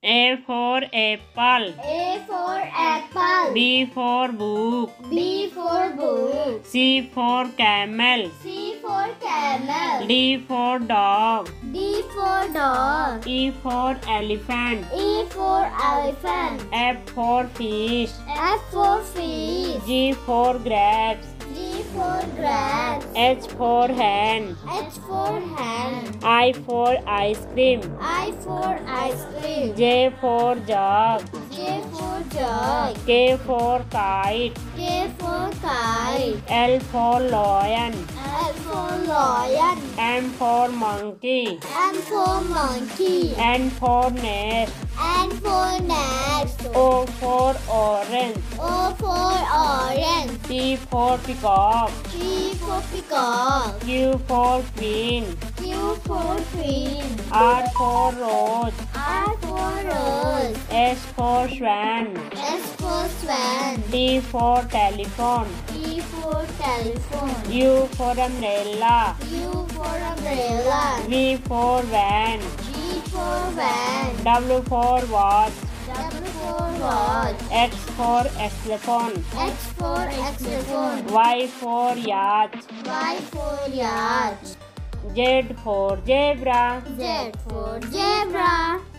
A for apple. A for apple. B for book. B for book. C for camel. C for camel. D for dog. D for dog. E for elephant. E for elephant. F for fish. F for fish. G for grapes. G for grass. H for hen. H for hen. I for ice cream. I for ice cream. J for jug. J for jug. K for kite. K for kite. L for lion. L for lion. M for monkey. M for monkey. N for nest. N for nest. O for orange. O for orange. P for peacock. P for peacock. Q for queen. Q for queen. R for rose. R for rose. S for swan. S for swan. T for telephone. T for telephone. U for umbrella. U for umbrella. V for van. G for van. W for watch. W for watch. X for xylophone. X for xylophone. Y for yacht. Y for yacht. Z for zebra. Z for zebra.